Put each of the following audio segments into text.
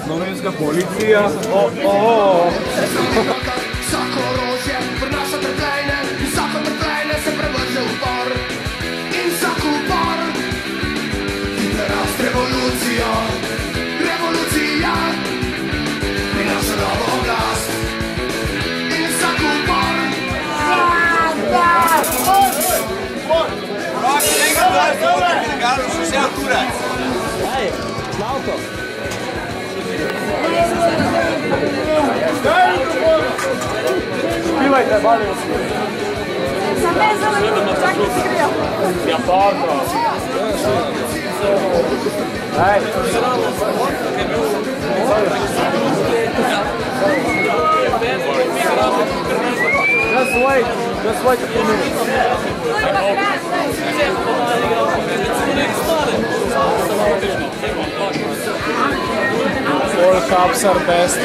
Slovenska policija. Vsako orožje prinaša trpljenje, in vsako trpljenje se prevrže v upor. In vsak upor rast revolucija, revolucija prinaša novo oblast. In vsak upor Roki, nekaj daj, zvodite, Galo, še vse oturac. Hej, Slavko. Špivajte, balimo se. Sam ne znam, čak ne si grijal. Ja, parko. Hej. Just wait a few minutes. All cups are best.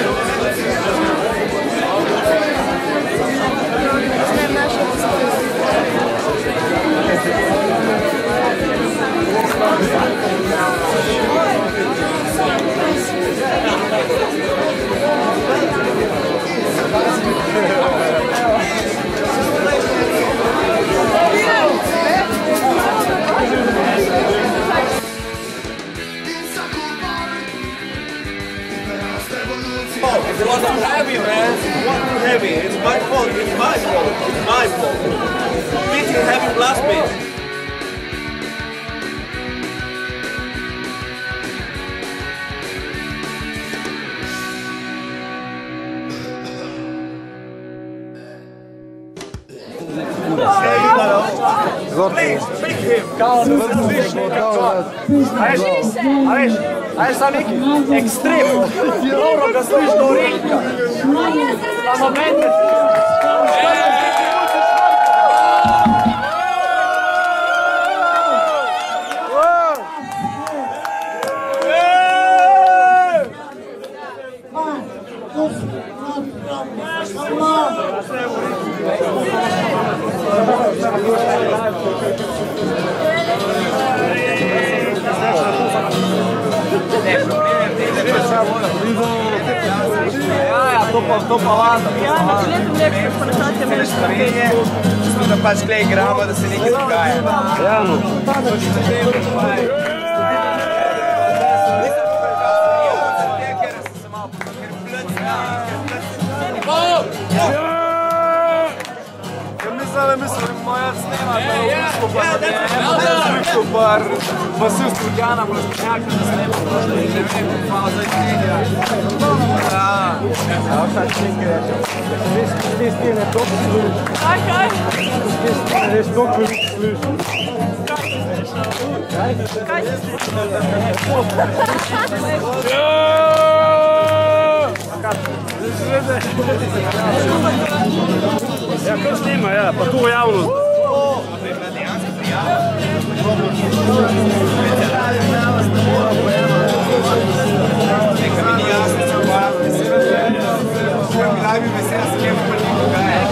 It wasn't heavy, man. It wasn't heavy. It's my fault. It's my fault. It's my fault. Beating heavy blast beat. Please, pick him. A veš sam neki ekstrem, dobro ga stojiš do ringa. Na momente. To pa vada. Ja, na letom lepše vprašanje me je. Čisto da pač klej igramo, da se nekaj dogaja. Ja, no. Mislim, moja snema, da je v Usko par basil Strudjana, Blažnjaka, da snema prošle in ne vem, hvala za izmenja. Ja, šta čekaj, ti stine to služi. Kaj? Ti stine res to služi. Kaj se Ja, ko snima, ja, pa tu javnost. Neka mi ni jasno, se obavljamo, v svojem glavi vesela se kje pa ni dogaja.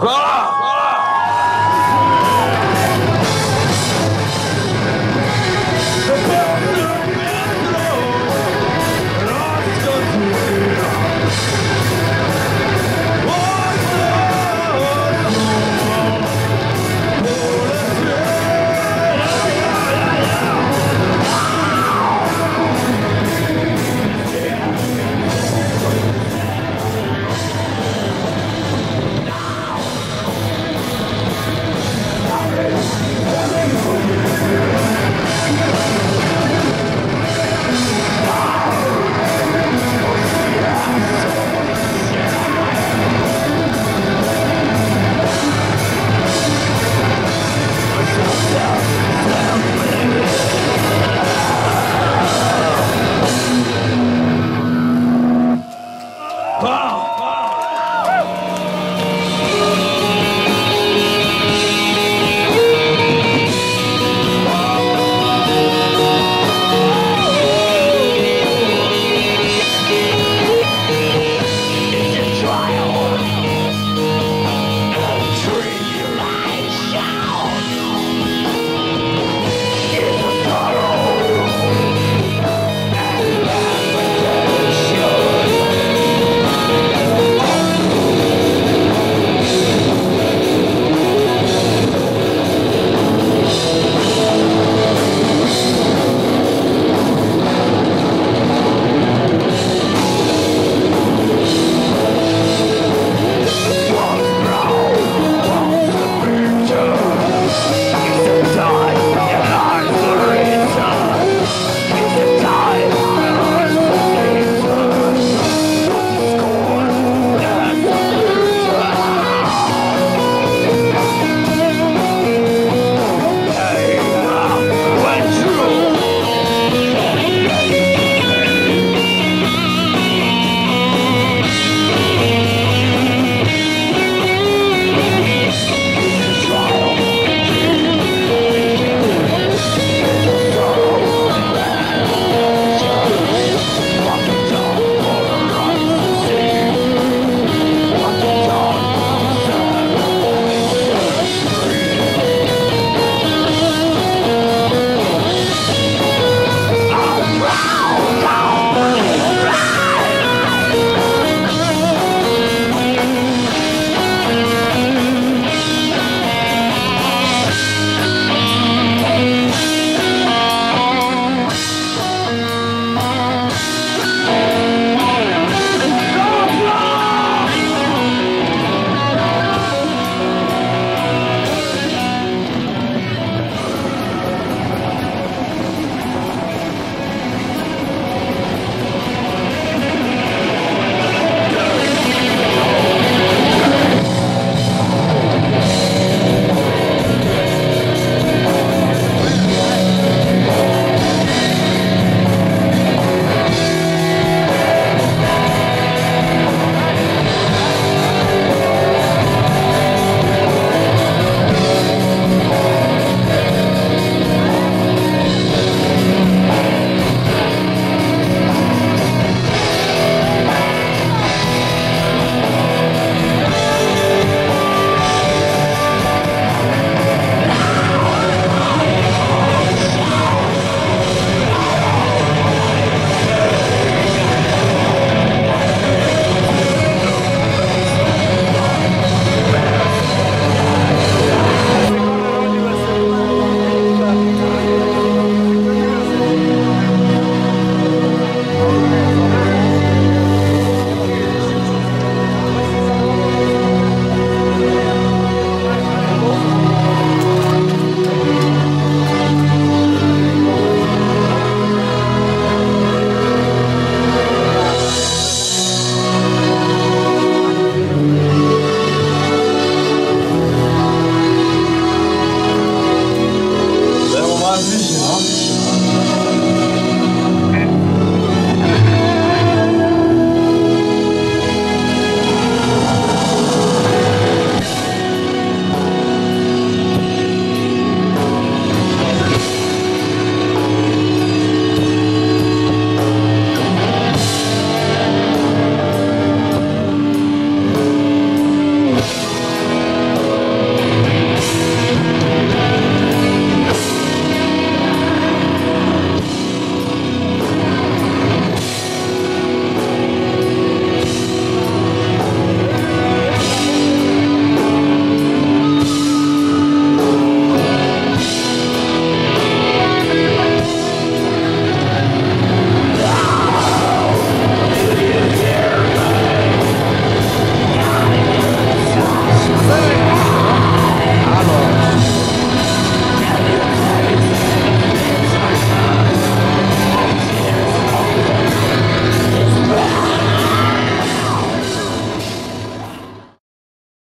Hvala!